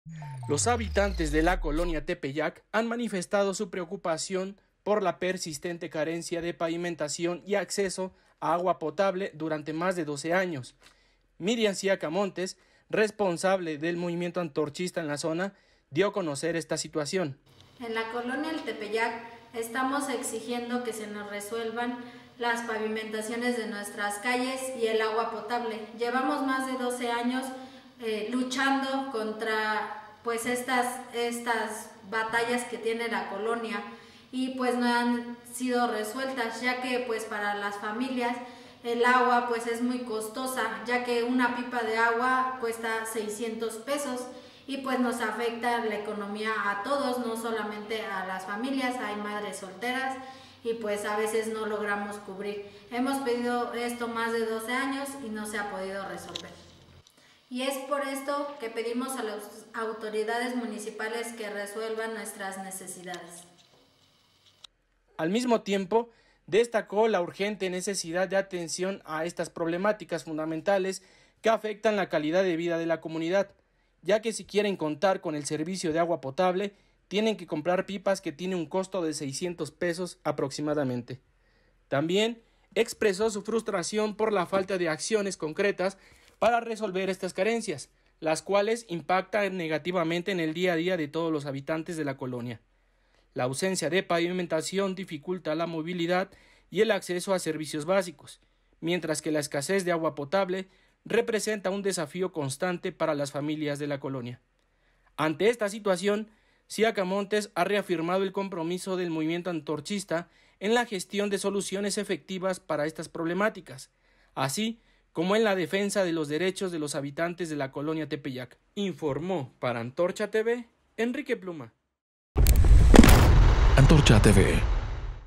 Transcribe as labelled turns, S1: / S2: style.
S1: Los habitantes de la colonia Tepeyac han manifestado su preocupación por la persistente carencia de pavimentación y acceso a agua potable durante más de 12 años. Miriam Siaca Montes, responsable del movimiento antorchista en la zona, dio a conocer esta situación.
S2: En la colonia El Tepeyac estamos exigiendo que se nos resuelvan las pavimentaciones de nuestras calles y el agua potable. Llevamos más de 12 años luchando contra estas batallas que tiene la colonia y pues no han sido resueltas, ya que pues para las familias el agua pues es muy costosa, ya que una pipa de agua cuesta 600 pesos y pues nos afecta la economía a todos, no solamente a las familias, hay madres solteras y pues a veces no logramos cubrir. Hemos pedido esto más de 12 años y no se ha podido resolver. Y es por esto que pedimos a las autoridades municipales que resuelvan nuestras necesidades.
S1: Al mismo tiempo, destacó la urgente necesidad de atención a estas problemáticas fundamentales que afectan la calidad de vida de la comunidad, ya que si quieren contar con el servicio de agua potable, tienen que comprar pipas que tienen un costo de 600 pesos aproximadamente. También expresó su frustración por la falta de acciones concretas para resolver estas carencias, las cuales impactan negativamente en el día a día de todos los habitantes de la colonia. La ausencia de pavimentación dificulta la movilidad y el acceso a servicios básicos, mientras que la escasez de agua potable representa un desafío constante para las familias de la colonia. Ante esta situación, Siaca Montes ha reafirmado el compromiso del movimiento antorchista en la gestión de soluciones efectivas para estas problemáticas, así como en la defensa de los derechos de los habitantes de la colonia Tepeyac. Informó para Antorcha TV, Enrique Pluma.
S3: Antorcha TV.